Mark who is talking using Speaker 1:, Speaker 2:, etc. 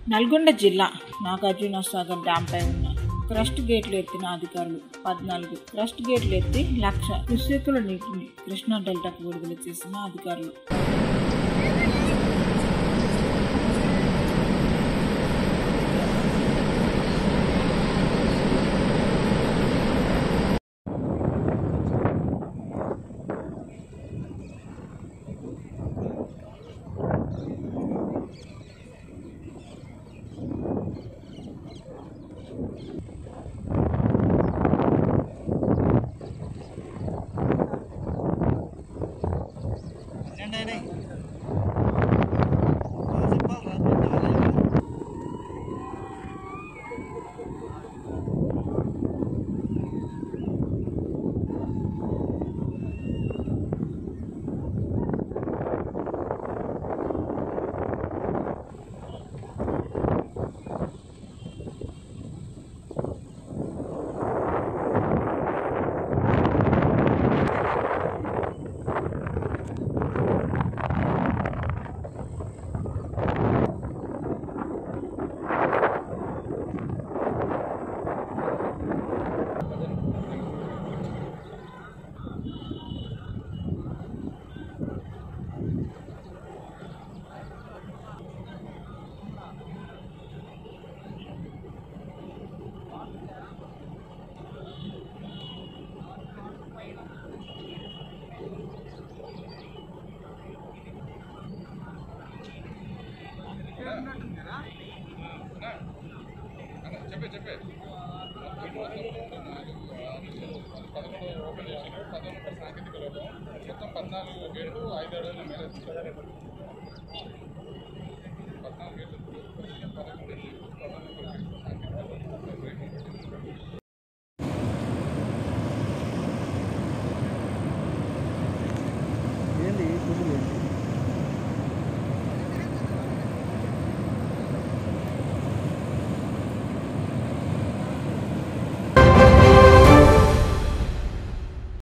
Speaker 1: నల్గొండ జిల్లా నాగార్జునసాగర్ డ్యాంపై ఉన్న క్రస్ట్ గేట్లు ఎత్తిన అధికారులు 14 క్రస్ట్ గేట్లు ఎత్తి 1,00,000 క్యూసెక్కుల నీటిని కృష్ణా డెల్టాకు విడుదల చేసిన అధికారులు.
Speaker 2: చెప్పే 11 ఓపెన్ చేశారు. 11 సాంకేతిక లోపం మొత్తం 14 గేట్లు 5 అడుగుల మేర 14 గేట్లు